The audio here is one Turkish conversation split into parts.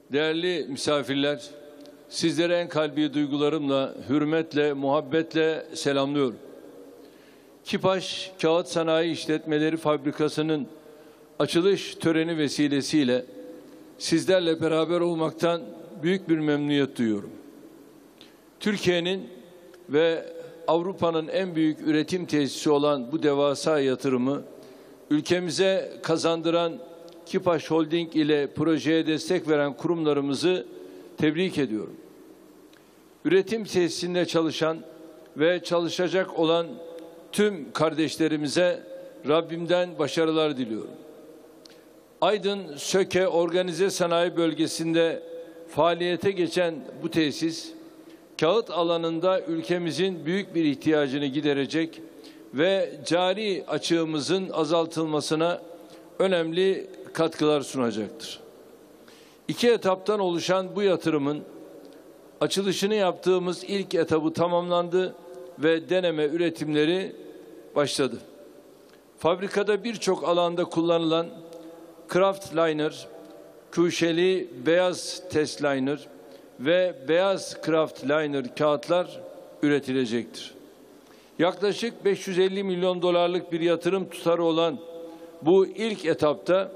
Değerli misafirler, sizlere en kalbi duygularımla, hürmetle, muhabbetle selamlıyorum. Kipaş Kağıt Sanayi İşletmeleri Fabrikası'nın açılış töreni vesilesiyle sizlerle beraber olmaktan büyük bir memnuniyet duyuyorum. Türkiye'nin ve Avrupa'nın en büyük üretim tesisi olan bu devasa yatırımı ülkemize kazandıran Kipaş Holding ile projeye destek veren kurumlarımızı tebrik ediyorum. Üretim tesisinde çalışan ve çalışacak olan tüm kardeşlerimize Rabbimden başarılar diliyorum. Aydın Söke Organize Sanayi Bölgesi'nde faaliyete geçen bu tesis, kağıt alanında ülkemizin büyük bir ihtiyacını giderecek ve cari açığımızın azaltılmasına önemli katkılar sunacaktır. 2 etaptan oluşan bu yatırımın açılışını yaptığımız ilk etabı tamamlandı ve deneme üretimleri başladı. Fabrikada birçok alanda kullanılan Kraftliner, kuşeli beyaz testliner ve beyaz Kraftliner kağıtlar üretilecektir. Yaklaşık 550 milyon dolarlık bir yatırım tutarı olan bu ilk etapta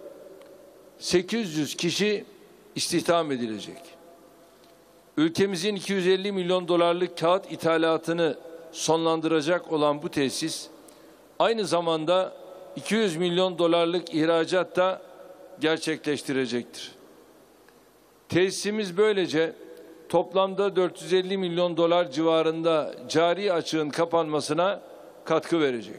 800 kişi istihdam edilecek. Ülkemizin 250 milyon dolarlık kağıt ithalatını sonlandıracak olan bu tesis, aynı zamanda 200 milyon dolarlık ihracat da gerçekleştirecektir. Tesisimiz böylece toplamda 450 milyon dolar civarında cari açığın kapanmasına katkı verecek.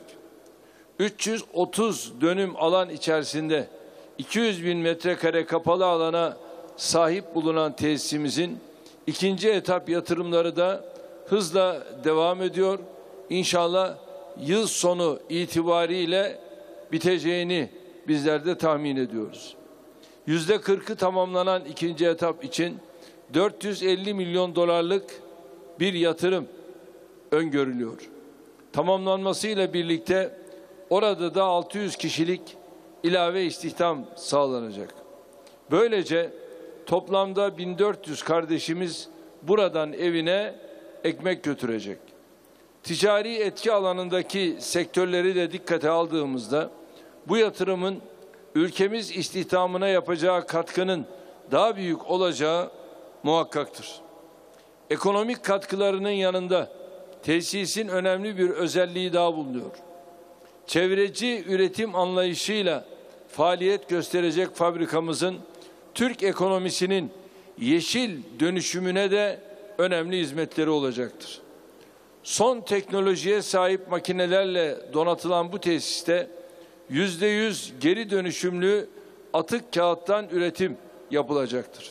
330 dönüm alan içerisinde 200 bin metrekare kapalı alana sahip bulunan tesisimizin ikinci etap yatırımları da hızla devam ediyor. İnşallah yıl sonu itibariyle biteceğini bizler de tahmin ediyoruz. %40'ı tamamlanan ikinci etap için 450 milyon dolarlık bir yatırım öngörülüyor. Tamamlanmasıyla birlikte orada da 600 kişilik ilave istihdam sağlanacak. Böylece toplamda 1400 kardeşimiz buradan evine ekmek götürecek. Ticari etki alanındaki sektörleri de dikkate aldığımızda bu yatırımın ülkemiz istihdamına yapacağı katkının daha büyük olacağı muhakkaktır. Ekonomik katkılarının yanında tesisin önemli bir özelliği daha bulunuyor. Çevreci üretim anlayışıyla faaliyet gösterecek fabrikamızın Türk ekonomisinin yeşil dönüşümüne de önemli hizmetleri olacaktır. Son teknolojiye sahip makinelerle donatılan bu tesiste %100 geri dönüşümlü atık kağıttan üretim yapılacaktır.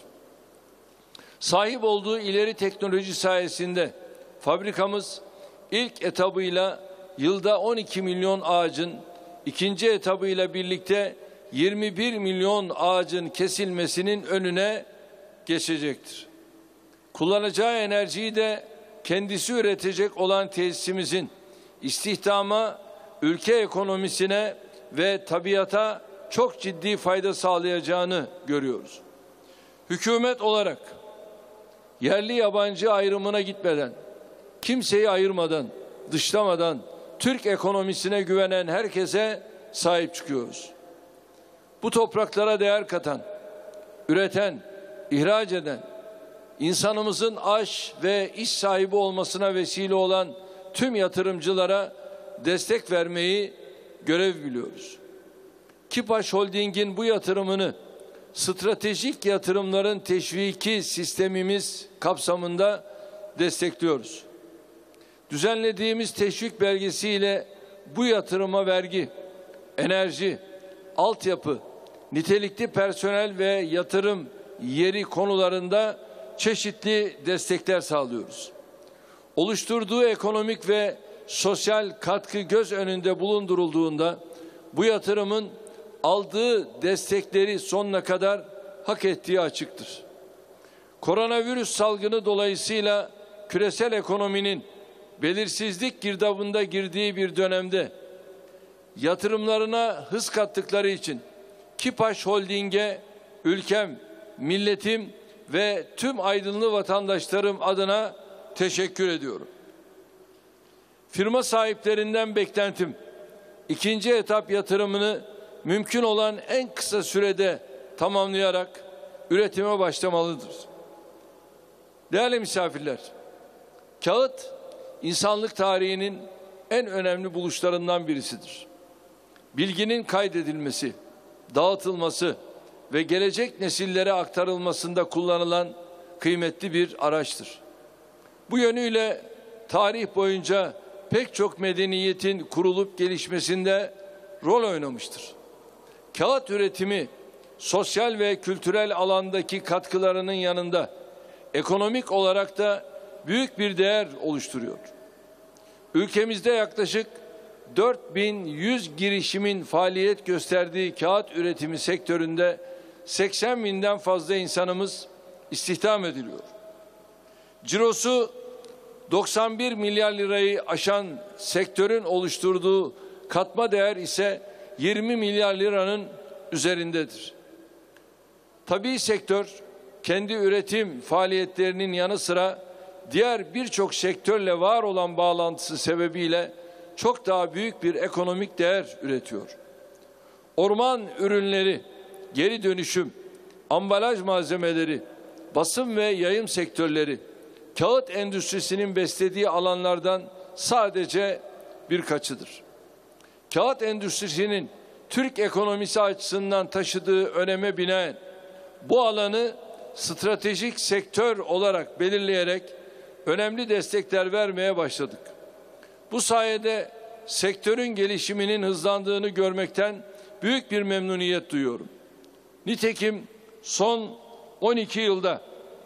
Sahip olduğu ileri teknoloji sayesinde fabrikamız ilk etabıyla yılda 12 milyon ağacın, ikinci etabıyla birlikte 21 milyon ağacın kesilmesinin önüne geçecektir. Kullanacağı enerjiyi de kendisi üretecek olan tesisimizin istihdama, ülke ekonomisine ve tabiata çok ciddi fayda sağlayacağını görüyoruz. Hükümet olarak yerli yabancı ayrımına gitmeden, kimseyi ayırmadan, dışlamadan Türk ekonomisine güvenen herkese sahip çıkıyoruz. Bu topraklara değer katan, üreten, ihraç eden, insanımızın aş ve iş sahibi olmasına vesile olan tüm yatırımcılara destek vermeyi görev biliyoruz. Kipaş Holding'in bu yatırımını stratejik yatırımların teşviki sistemimiz kapsamında destekliyoruz. Düzenlediğimiz teşvik belgesiyle bu yatırıma vergi, enerji, altyapı, nitelikli personel ve yatırım yeri konularında çeşitli destekler sağlıyoruz. Oluşturduğu ekonomik ve sosyal katkı göz önünde bulundurulduğunda bu yatırımın aldığı destekleri sonuna kadar hak ettiği açıktır. Koronavirüs salgını dolayısıyla küresel ekonominin belirsizlik girdabında girdiği bir dönemde yatırımlarına hız kattıkları için Kipaş Holding'e ülkem milletim ve tüm Aydınlı vatandaşlarım adına teşekkür ediyorum. Firma sahiplerinden beklentim, ikinci etap yatırımını mümkün olan en kısa sürede tamamlayarak üretime başlamalıdır. Değerli misafirler, kağıt insanlık tarihinin en önemli buluşlarından birisidir. Bilginin kaydedilmesi, dağıtılması ve gelecek nesillere aktarılmasında kullanılan kıymetli bir araçtır. Bu yönüyle tarih boyunca pek çok medeniyetin kurulup gelişmesinde rol oynamıştır. Kağıt üretimi sosyal ve kültürel alandaki katkılarının yanında ekonomik olarak da büyük bir değer oluşturuyor. Ülkemizde yaklaşık 4100 girişimin faaliyet gösterdiği kağıt üretimi sektöründe 80 binden fazla insanımız istihdam ediliyor. Cirosu 91 milyar lirayı aşan sektörün oluşturduğu katma değer ise 20 milyar liranın üzerindedir. Tabii sektör kendi üretim faaliyetlerinin yanı sıra diğer birçok sektörle var olan bağlantısı sebebiyle çok daha büyük bir ekonomik değer üretiyor. Orman ürünleri, geri dönüşüm, ambalaj malzemeleri, basım ve yayım sektörleri, kağıt endüstrisinin beslediği alanlardan sadece birkaçıdır. Kağıt endüstrisinin Türk ekonomisi açısından taşıdığı öneme binaen bu alanı stratejik sektör olarak belirleyerek önemli destekler vermeye başladık. Bu sayede sektörün gelişiminin hızlandığını görmekten büyük bir memnuniyet duyuyorum. Nitekim son 12 yılda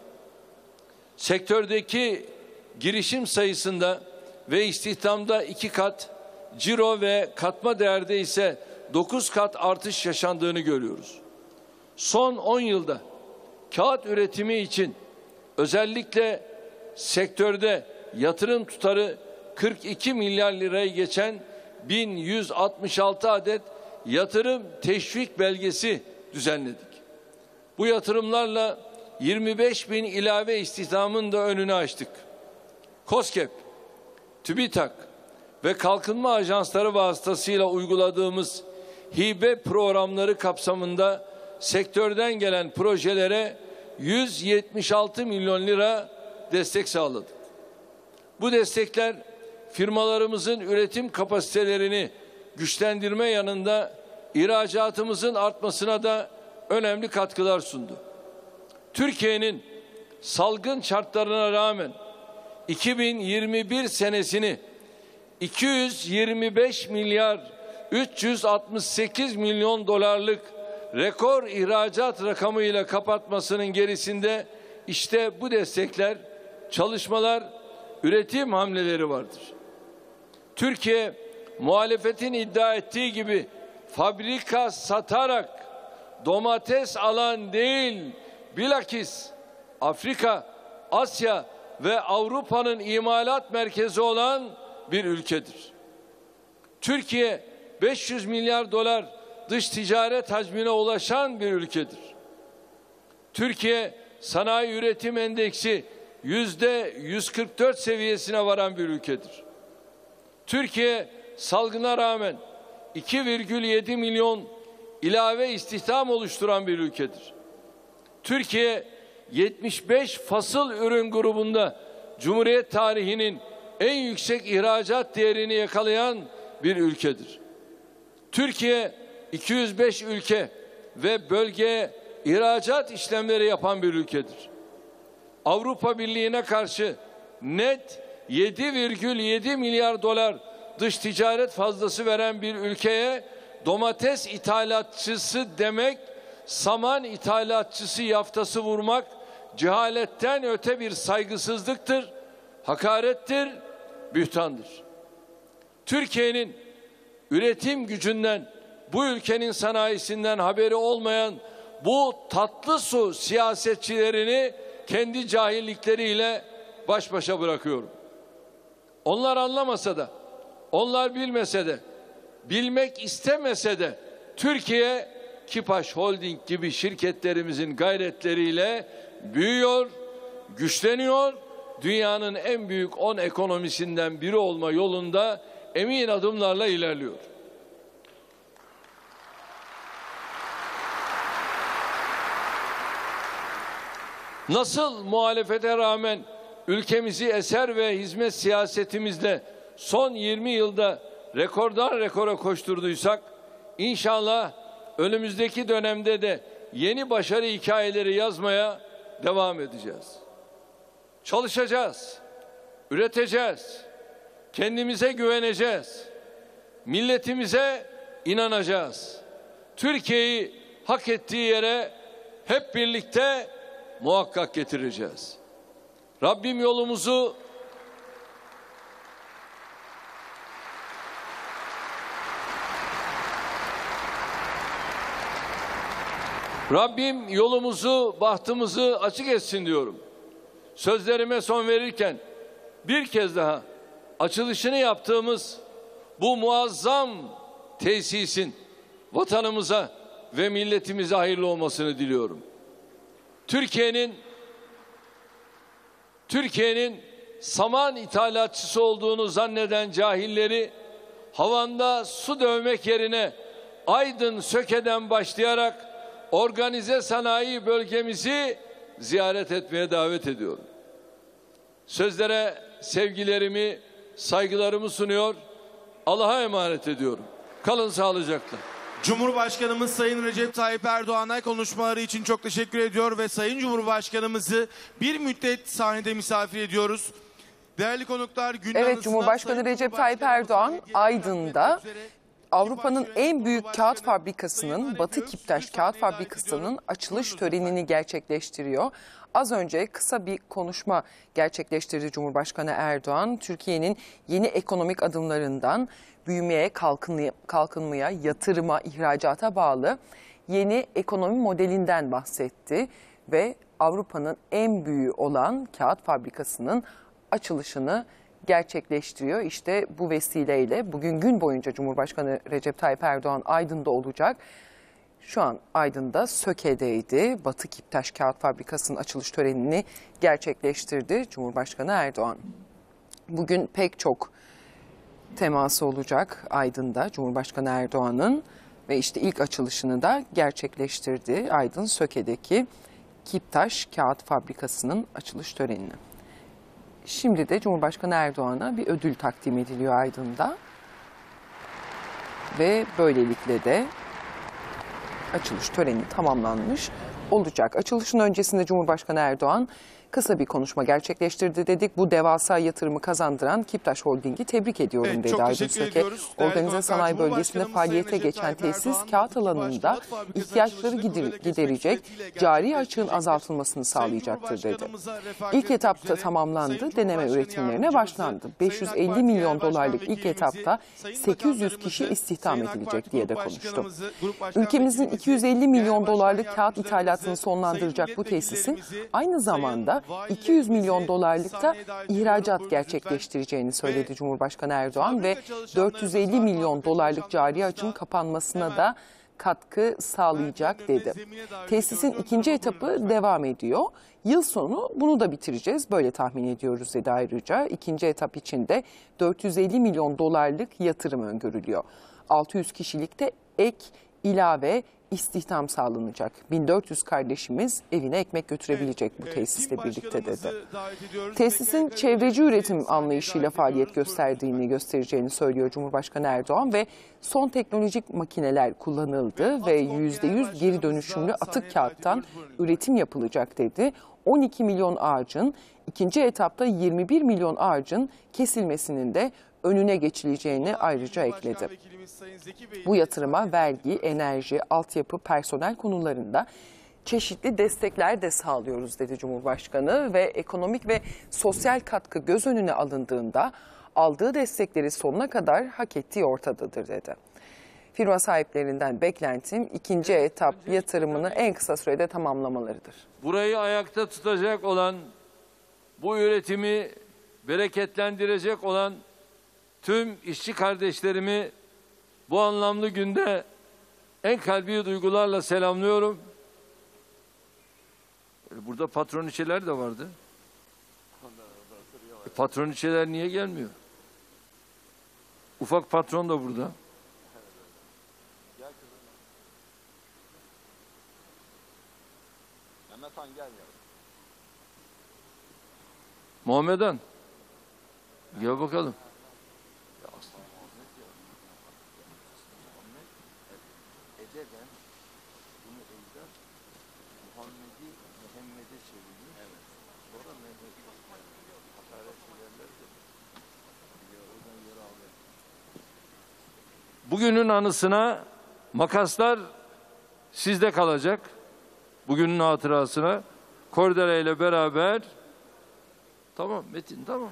sektördeki girişim sayısında ve istihdamda 2 kat, ciro ve katma değerde ise 9 kat artış yaşandığını görüyoruz. Son 10 yılda kağıt üretimi için özellikle sektörde yatırım tutarı 42 milyar lirayı geçen 1166 adet yatırım teşvik belgesi düzenledik. Bu yatırımlarla 25 bin ilave istihdamın da önünü açtık. KOSGEB, TÜBİTAK ve kalkınma ajansları vasıtasıyla uyguladığımız hibe programları kapsamında sektörden gelen projelere 176 milyon lira destek sağladık. Bu destekler firmalarımızın üretim kapasitelerini güçlendirme yanında ihracatımızın artmasına da önemli katkılar sundu. Türkiye'nin salgın şartlarına rağmen 2021 senesini 225 milyar 368 milyon dolarlık rekor ihracat rakamıyla kapatmasının gerisinde işte bu destekler, çalışmalar, üretim hamleleri vardır. Türkiye, muhalefetin iddia ettiği gibi fabrika satarak domates alan değil, bilakis Afrika, Asya ve Avrupa'nın imalat merkezi olan bir ülkedir. Türkiye 500 milyar dolar dış ticaret hacmine ulaşan bir ülkedir. Türkiye sanayi üretim endeksi %144 seviyesine varan bir ülkedir. Türkiye salgına rağmen 2,7 milyon ilave istihdam oluşturan bir ülkedir. Türkiye 75 fasıl ürün grubunda Cumhuriyet tarihinin en yüksek ihracat değerini yakalayan bir ülkedir. Türkiye 205 ülke ve bölgeye ihracat işlemleri yapan bir ülkedir. Avrupa Birliği'ne karşı net 7,7 milyar dolar dış ticaret fazlası veren bir ülkeye domates ithalatçısı demek, saman ithalatçısı yaftası vurmak cehaletten öte bir saygısızlıktır, hakarettir, bühtandır. Türkiye'nin üretim gücünden, bu ülkenin sanayisinden haberi olmayan bu tatlı su siyasetçilerini kendi cahillikleriyle baş başa bırakıyorum. Onlar anlamasa da, onlar bilmese de, bilmek istemese de Türkiye Kipaş Holding gibi şirketlerimizin gayretleriyle büyüyor, güçleniyor, dünyanın en büyük 10 ekonomisinden biri olma yolunda emin adımlarla ilerliyor. Nasıl muhalefete rağmen ülkemizi eser ve hizmet siyasetimizle son 20 yılda rekordan rekora koşturduysak, İnşallah önümüzdeki dönemde de yeni başarı hikayeleri yazmaya devam edeceğiz. Çalışacağız, üreteceğiz, kendimize güveneceğiz, milletimize inanacağız. Türkiye'yi hak ettiği yere hep birlikte muhakkak getireceğiz. Rabbim yolumuzu, bahtımızı açık etsin diyorum. Sözlerime son verirken bir kez daha açılışını yaptığımız bu muazzam tesisin vatanımıza ve milletimize hayırlı olmasını diliyorum. Türkiye'nin saman ithalatçısı olduğunu zanneden cahilleri havanda su dövmek yerine Aydın Söke'den başlayarak organize sanayi bölgemizi ziyaret etmeye davet ediyorum. Sözlere sevgilerimi, saygılarımı sunuyor, Allah'a emanet ediyorum. Kalın sağlıcakla. Cumhurbaşkanımız Sayın Recep Tayyip Erdoğan'a konuşmaları için çok teşekkür ediyor ve Sayın Cumhurbaşkanımızı bir müddet sahnede misafir ediyoruz. Değerli konuklar, evet, Cumhurbaşkanı Recep Tayyip Erdoğan Aydın'da Avrupa'nın en büyük kağıt fabrikasının, Batı Kiptaş Kağıt Fabrikası'nın açılış törenini gerçekleştiriyor. Az önce kısa bir konuşma gerçekleştirdi Cumhurbaşkanı Erdoğan. Türkiye'nin yeni ekonomik adımlarından büyümeye, kalkınmaya, yatırıma, ihracata bağlı yeni ekonomi modelinden bahsetti ve Avrupa'nın en büyüğü olan kağıt fabrikasının açılışını gerçekleştiriyor. İşte bu vesileyle bugün gün boyunca Cumhurbaşkanı Recep Tayyip Erdoğan Aydın'da olacak. Şu an Aydın'da Söke'deydi. Batı Kiptaş Kağıt Fabrikası'nın açılış törenini gerçekleştirdi Cumhurbaşkanı Erdoğan. Bugün pek çok teması olacak Aydın'da Cumhurbaşkanı Erdoğan'ın ve işte ilk açılışını da gerçekleştirdi Aydın Söke'deki Kiptaş Kağıt Fabrikası'nın açılış törenini. Şimdi de Cumhurbaşkanı Erdoğan'a bir ödül takdim ediliyor Aydın'da ve böylelikle de açılış töreni tamamlanmış olacak. Açılışın öncesinde Cumhurbaşkanı Erdoğan kısa bir konuşma gerçekleştirdi dedik. Bu devasa yatırımı kazandıran Kiptaş Holding'i tebrik ediyorum dedi Aydın Söke. Organize sanayi bölgesinde faaliyete geçen tesis kağıt alanında ihtiyaçları giderecek, cari açığın azaltılmasını sağlayacaktır dedi. İlk etapta tamamlandı, deneme üretimlerine başlandı. 550 milyon dolarlık ilk etapta 800 kişi istihdam edilecek diye de konuştu. Ülkemizin 250 milyon dolarlık kağıt ithalatını sonlandıracak bu tesisin aynı zamanda 200 milyon dolarlık da ihracat gerçekleştireceğini söyledi Cumhurbaşkanı Erdoğan ve 450 milyon dolarlık cari açığın kapanmasına da katkı sağlayacak dedi. Tesisin ikinci etapı devam ediyor. Yıl sonu bunu da bitireceğiz, böyle tahmin ediyoruz dedi ayrıca. İkinci etap için de 450 milyon dolarlık yatırım öngörülüyor. 600 kişilikte ek ilave istihdam sağlanacak. 1400 kardeşimiz evine ekmek götürebilecek bu tesisle birlikte dedi. Tesisin çevreci üretim anlayışıyla faaliyet göstereceğini söylüyor Cumhurbaşkanı Erdoğan ve son teknolojik makineler kullanıldı ve %100 geri dönüşümlü atık kağıttan üretim yapılacak dedi. 12 milyon ağacın, ikinci etapta 21 milyon ağacın kesilmesinin de önüne geçileceğini ayrıca ekledi. Bu yatırıma vergi, enerji, altyapı, personel konularında çeşitli destekler de sağlıyoruz dedi Cumhurbaşkanı ve ekonomik ve sosyal katkı göz önüne alındığında aldığı destekleri sonuna kadar hak ettiği ortadadır dedi. Firma sahiplerinden beklentim ikinci etap yatırımını en kısa sürede tamamlamalarıdır. Burayı ayakta tutacak olan, bu üretimi bereketlendirecek olan tüm işçi kardeşlerimi bu anlamlı günde en kalbi duygularla selamlıyorum. Burada patroniçeler de vardı. Patroniçeler niye gelmiyor? Ufak patron da burada. Mehmet Han gel ya. Muhammed Han. Gel bakalım. Edeben bunu Eldar Muhammed'e çevirdi. Evet. Sonra Mehmet'i hakaret ederler de oradan yere alıyor. Bugünün anısına makaslar sizde kalacak. Bugünün hatırasına kordele ile beraber. Tamam Metin, tamam.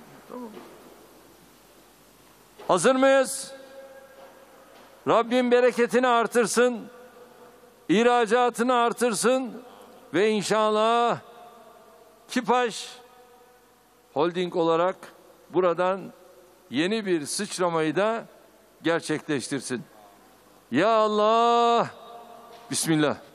Hazır mıyız? Rabbim bereketini artırsın, ihracatını artırsın ve inşallah Kipaş Holding olarak buradan yeni bir sıçramayı da gerçekleştirsin. Ya Allah, Bismillah.